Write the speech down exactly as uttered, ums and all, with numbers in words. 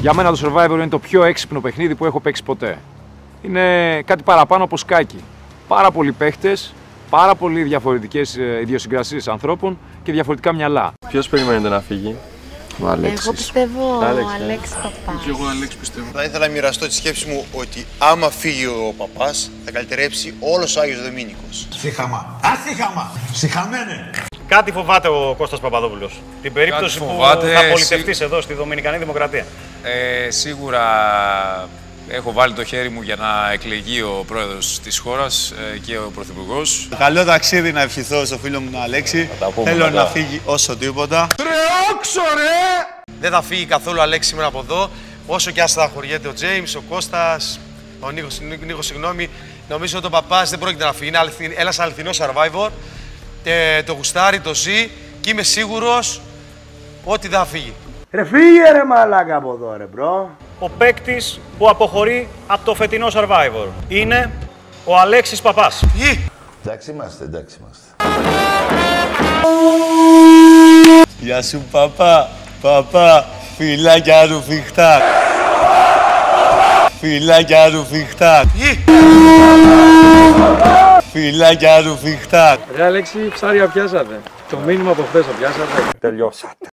Για μένα το Survivor είναι το πιο έξυπνο παιχνίδι που έχω παίξει ποτέ. Είναι κάτι παραπάνω από σκάκι. Πάρα πολλοί παίχτες, πάρα πολλοί διαφορετικές ιδιοσυγκρασίες ανθρώπων και διαφορετικά μυαλά. Ποιος περιμένετε να φύγει? Ο Αλέξης. Εγώ πιστεύω ο Άλεξ, Αλέξης Παπάς. Και εγώ Αλέξη πιστεύω. Θα ήθελα να μοιραστώ τη σκέψη μου ότι άμα φύγει ο Παπάς θα καλυτερέψει όλος ο Άγιος Δομήνικος. Σύχαμα. Ασύχαμα. Συχαμένε. Κάτι φοβάται ο Κώστας Παπαδόπουλος. Την περίπτωση που φοβάται, θα πολιτευτείς εδώ στη Δομινικανή Δημοκρατία. Ε, σίγουρα έχω βάλει το χέρι μου για να εκλεγεί ο πρόεδρος της χώρας ε, και ο πρωθυπουργός. Καλό ταξίδι να ευχηθώ στο φίλο μου τον Αλέξη. Θέλω να φύγει όσο τίποτα. Τρεόξο ρε! Δεν θα φύγει καθόλου ο Αλέξης σήμερα από εδώ. Όσο και αν στεναχωριέται ο Τζέιμς, ο Κώστας, ο Νίκος, Νίκος συγγνώμη. Νομίζω ότι ο Παπάς δεν πρόκειται να φύγει. Είναι αληθι... ένας αληθινός survivor. Ε, το γουστάρι, το ζει και είμαι σίγουρος ότι δεν θα φύγει. Ρε φύγε ρε μαλάκα από εδώ ρε μπρο. Ο παίκτης που αποχωρεί από το φετινό Survivor είναι ο Αλέξης Παπάς. Γη! Εντάξει είμαστε, εντάξει είμαστε. Γεια σου παπά, παπά, φιλάκια ρουφιχτά. Φιλάκια ρουφιχτά. Γη! Φιλάκια ρουφιχτά. Ρε Αλέξη, ψάρια πιάσατε. Το μήνυμα από χθες το πιάσατε. Τελειώσατε.